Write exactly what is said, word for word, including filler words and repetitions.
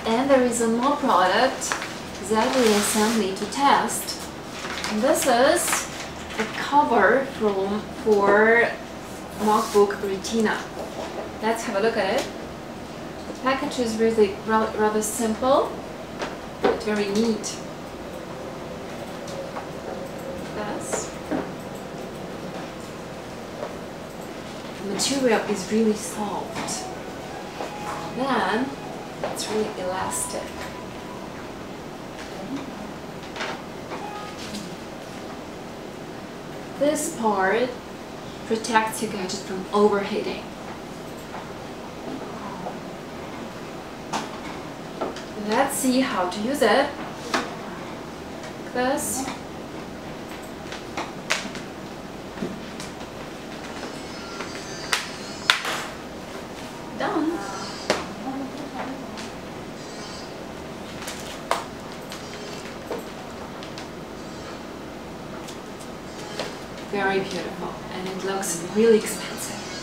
And there is one more product that we assembly to test. And this is a cover from for MacBook Retina. Let's have a look at it. The package is really rather simple, but very neat. This. The material is really soft. Then it's really elastic. This part protects your gadget from overheating. Let's see how to use it. Like this. Done. Very beautiful, and it looks really expensive.